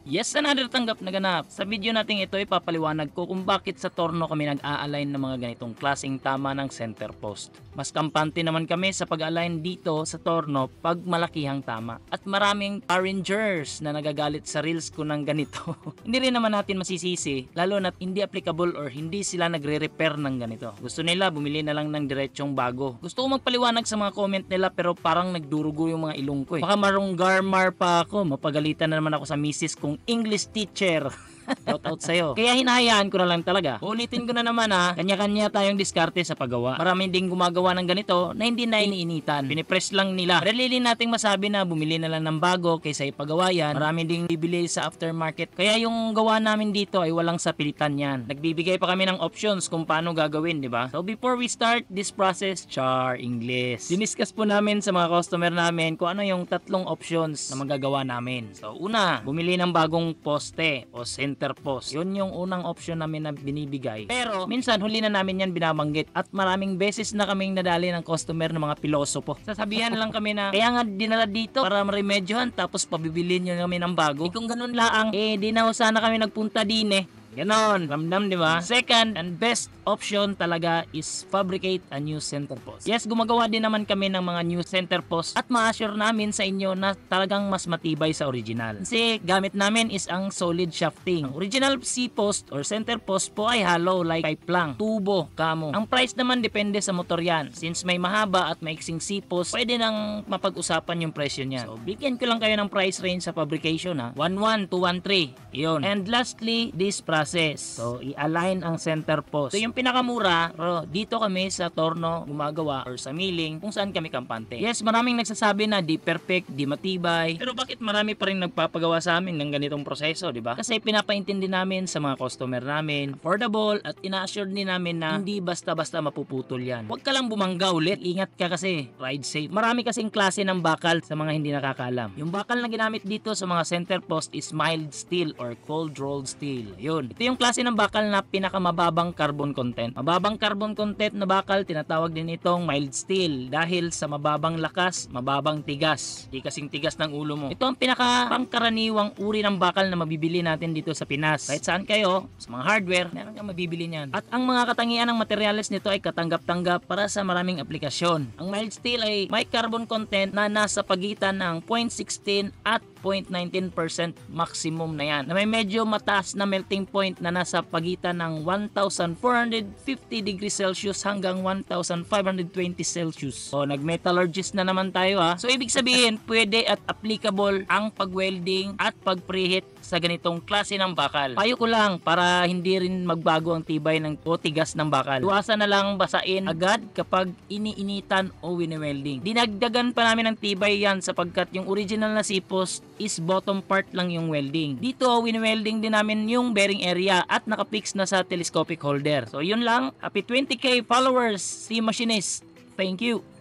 Yes, another tanggap na ganap. Sa video natin ito, ipapaliwanag ko kung bakit sa torno kami nag-a-align ng mga ganitong klaseng tama ng center post. Mas kampante naman kami sa pag-align dito sa torno pag malakihang tama. At maraming Rangers na nagagalit sa reels ko ng ganito. Hindi rin naman natin masisisi, lalo na hindi applicable or hindi sila nagre-repair ng ganito. Gusto nila bumili na lang ng diretsong bago. Gusto ko magpaliwanag sa mga comment nila pero parang nagdurugo yung mga ilong ko eh. Baka marunggarmar pa ako, mapagalitan na naman ako sa misis kong English teacher. Shout out sa'yo. Kaya hinahayaan ko na lang talaga. Ulitin ko na naman kanya-kanya tayong diskarte sa paggawa. Marami ding gumagawa ng ganito na hindi na iniinitan. Pinipress lang nila. Madali nating masabi na bumili na lang ng bago kaysa ipagawa yan. Marami ding bibili sa aftermarket. Kaya yung gawa namin dito ay walang sapilitan yan. Nagbibigay pa kami ng options kung paano gagawin, di ba? So before we start this process, English. Diniscuss po namin sa mga customer namin kung ano yung tatlong options na magagawa namin. So una, bumili ng bagong poste o center post. Yun yung unang option namin na binibigay. Pero minsan huli na namin yan binabanggit at maraming beses na kaming nadali ng customer ng mga pilosopo. Sasabihan lang kami na kaya nga dinala dito para maremedyohan tapos pabibilin nyo kami ng bago. Kung ganun laang, di na sana kami nagpunta din eh. Ganon, ramdam di ba? Second and best option talaga is fabricate a new center post. Yes, gumagawa din naman kami ng mga new center post at ma-assure namin sa inyo na talagang mas matibay sa original. Kasi gamit namin is ang solid shafting. Ang original C-post or center post po ay hollow like pipe lang, tubo, kamo. Ang price naman depende sa motor yan. Since may mahaba at maiksing C-post, pwede nang mapag-usapan yung presyo niya. So, bigyan ko lang kayo ng price range sa fabrication 1.1 to 1.3. Yun. And lastly, this process. So, i-align ang center post. So, yung pinakamura, dito kami sa torno gumagawa or sa milling kung saan kami kampante. Yes, maraming nagsasabi na di perfect, di matibay. Pero bakit marami pa rin nagpapagawa sa amin ng ganitong proseso, di ba? Kasi pinapaintindi namin sa mga customer namin, affordable at ina-assure din namin na hindi basta-basta mapuputol yan. Huwag ka lang bumangga ulit. Ingat ka kasi. Ride safe. Marami kasing klase ng bakal sa mga hindi nakakaalam. Yung bakal na ginamit dito sa mga center post is mild steel or cold rolled steel. Yun. Ito yung klase ng bakal na pinakamababang carbon content. Mababang carbon content na bakal, tinatawag din itong mild steel dahil sa mababang lakas, mababang tigas. Di kasing tigas ng ulo mo. Ito ang pinakapangkaraniwang uri ng bakal na mabibili natin dito sa Pinas. Kahit saan kayo, sa mga hardware, meron kang mabibili niyan. At ang mga katangian ng materyales nito ay katanggap-tanggap para sa maraming aplikasyon. Ang mild steel ay may carbon content na nasa pagitan ng 0.16 at 0.19% maximum na yan. Na may medyo mataas na melting point na nasa pagitan ng 1,450 degrees Celsius hanggang 1,520 Celsius. So, nag-metallurgist na naman tayo So, ibig sabihin, pwede at applicable ang pag-welding at pag-preheat sa ganitong klase ng bakal. Payo ko lang para hindi rin magbago ang tibay ng tigas ng bakal. Iwasan na lang basain agad kapag iniinitan o wini-welding. Dinagdagan pa namin ng tibay yan sapagkat yung original na C-post is bottom part lang yung welding. Dito, wini-welding din namin yung bearing area at nakapix na sa telescopic holder. So, yun lang. Happy 20k followers, si Machinist. Thank you.